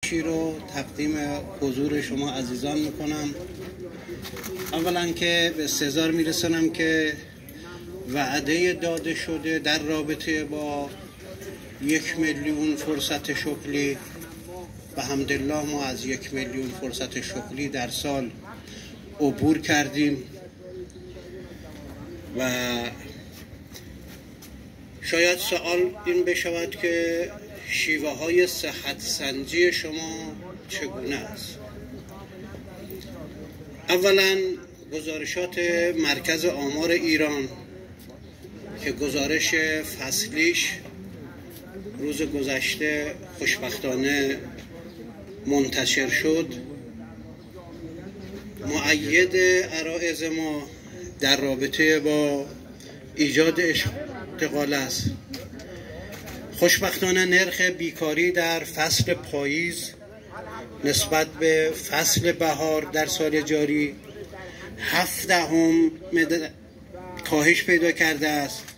رو تقدیم حضور شما عزیزان میکنم. اولا که به استحضار میرسونم که وعده داده شده در رابطه با 1,000,000 فرصت شغلی، به حمدالله ما از 1,000,000 فرصت شغلی در سال عبور کردیم و شاید سوال این بشود که شیوه های صحت سنجی شما چگونه است؟ اولا گزارشات مرکز آمار ایران که گزارش فصلیش روز گذشته خوشبختانه منتشر شد، مؤید عرایض ما در رابطه با ایجاد اشتغال است. خوشبختانه نرخ بیکاری در فصل پاییز نسبت به فصل بهار در سال جاری 0.7 کاهش پیدا کرده است